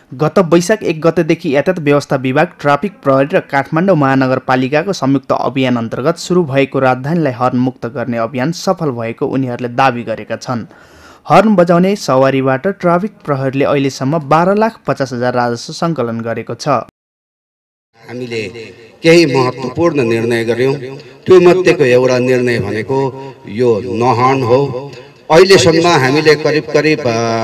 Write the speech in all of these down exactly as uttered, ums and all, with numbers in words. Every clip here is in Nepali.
गत वैशाख एक गतेदेखि यातायात व्यवस्था विभाग, ट्राफिक प्रहरी र काठमाडौँ महानगरपालिकाको संयुक्त अभियान अन्तर्गत सुरु भएको राजधानीलाई हर्न मुक्त गर्ने अभियान सफल भएको उनीहरूले दावी गरेका छन्। हर्न बजाउने सवारीबाट ट्राफिक प्रहरीले अहिलेसम्म बाह्र लाख पचास हजार राजस्व सङ्कलन गरेको छ। हामीले केही महत्त्वपूर्ण निर्णय गर्यौं। त्यो मध्येको एउटा निर्णय भनेको यो नहर्न हो। अहिलेसम्म हामीले करिब करिब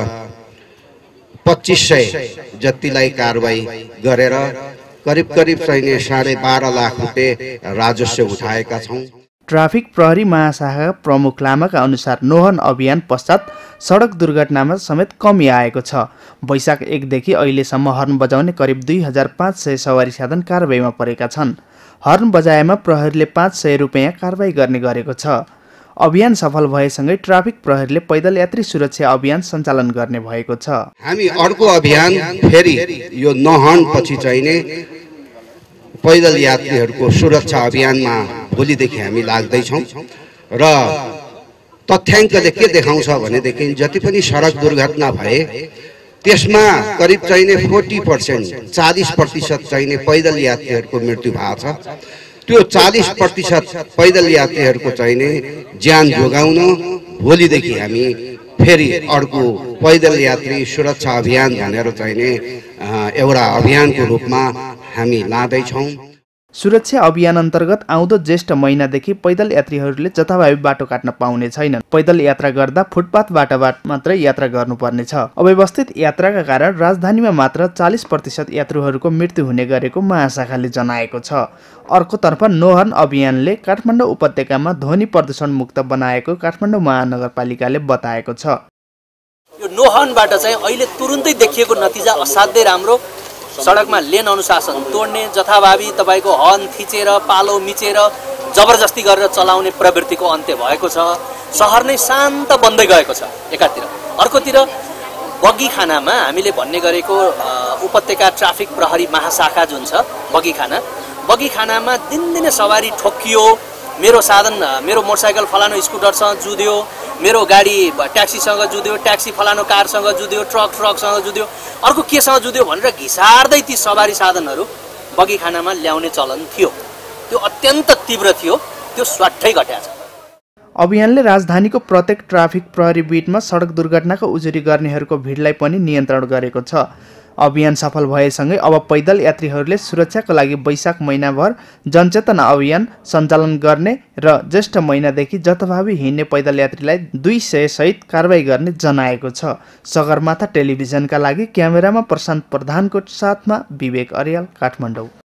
पच्चीस सय जतिलाई कारवाही गरेर करिब करिब चाहिने साढे बाह्र लाख रुपियाँ राजस्व उठाएका छौँ। ट्राफिक प्रहरी महाशाखा प्रमुख लामाका अनुसार नोहर्न अभियान पश्चात सडक दुर्घटनामा समेत कमी आएको छ। वैशाख एकदेखि अहिलेसम्म हर्न बजाउने करिब दुई हजार पाँच सय सवारी साधन कारवाहीमा परेका छन्। हर्न बजाएमा प्रहरीले पाँच सय रुपियाँ कारवाही गर्ने गरेको छ। अभियान सफल भएसँगै ट्राफिक प्रहरीले पैदल यात्री सुरक्षा अभियान सञ्चालन गर्ने भएको छ। हामी अर्को अभियान फेरि यो नहर्न पछि चाहिने पैदल यात्रीहरूको सुरक्षा अभियानमा भोलिदेखि हामी लाग्दैछौँ र तथ्याङ्कले के देखाउँछ भनेदेखि जति पनि सडक दुर्घटना भए त्यसमा करिब चाहिने फोर्टी पर्सेन्ट चालीस प्रतिशत चाहिने पैदल यात्रीहरूको मृत्यु भएको छ। त्यो चालीस प्रतिशत पैदल यात्रीहरूको चाहिने ज्यान जोगाउन भोलिदेखि हामी फेरि अर्को पैदल यात्री सुरक्षा अभियान भनेर चाहिने एउटा अभियानको रूपमा हामी लाँदैछौँ। सुरक्षा अभियान अन्तर्गत आउँदो ज्येष्ठ महिनादेखि पैदल यात्रीहरूले जथाभावी बाटो काट्न पाउने छैनन्। पैदल यात्रा गर्दा फुटपाथबाट मात्रै यात्रा गर्नुपर्नेछ। अव्यवस्थित यात्राका कारण राजधानीमा मात्र चालीस प्रतिशत यात्रुहरूको मृत्यु हुने गरेको महाशाखाले जनाएको छ। अर्कोतर्फ नोहर्न अभियानले काठमाडौँ उपत्यकामा ध्वनि प्रदूषण मुक्त बनाएको काठमाडौँ महानगरपालिकाले बताएको छ। यो नोहर्नबाट चाहिँ अहिले तुरुन्तै देखिएको नतिजा असाध्यै राम्रो। सडकमा लेन अनुशासन तोड्ने, जथाभावी तपाईँको हर्न थिचेर पालो मिचेर जबरजस्ती गरेर चलाउने प्रवृत्तिको अन्त्य भएको छ। सहर नै शान्त बन्दै गएको छ एकातिर। अर्कोतिर बगीखानामा हामीले भन्ने गरेको उपत्यका ट्राफिक प्रहरी महाशाखा जुन छ बगीखाना, बगीखानामा दिनदिनै सवारी ठोक्कियो, मेरो साधन मेरो मोटरसाइकल फलानो स्कुटरसँग जुध्यो, मेरो गाडी ट्याक्सीसँग जुध्यो, ट्याक्सी फलानो कारसँग जुध्यो, ट्रक ट्रकसँग जुध्यो, अर्को केसँग जुध्यो भनेर घिसार्दै ती सवारी साधनहरू बगीखानामा ल्याउने चलन थियो। त्यो अत्यन्त तीव्र थियो। त्यो स्वाट्टै घट्या छ। अभियानले राजधानीको प्रत्येक ट्राफिक प्रहरी बिटमा सडक दुर्घटनाको उजुरी गर्नेहरूको भिडलाई पनि नियन्त्रण गरेको छ। अभियान सफल भएसँगै अब पैदल यात्रीहरूले सुरक्षाको लागि वैशाख महिनाभर जनचेतना अभियान सञ्चालन गर्ने र ज्येष्ठ महिनादेखि जथाभावी हिँड्ने पैदल यात्रीलाई दुई सय सहित कारवाही गर्ने जनाएको छ। सगरमाथा टेलिभिजनका लागि क्यामेरामा प्रशान्त प्रधानको साथमा विवेक अर्याल, काठमाडौँ।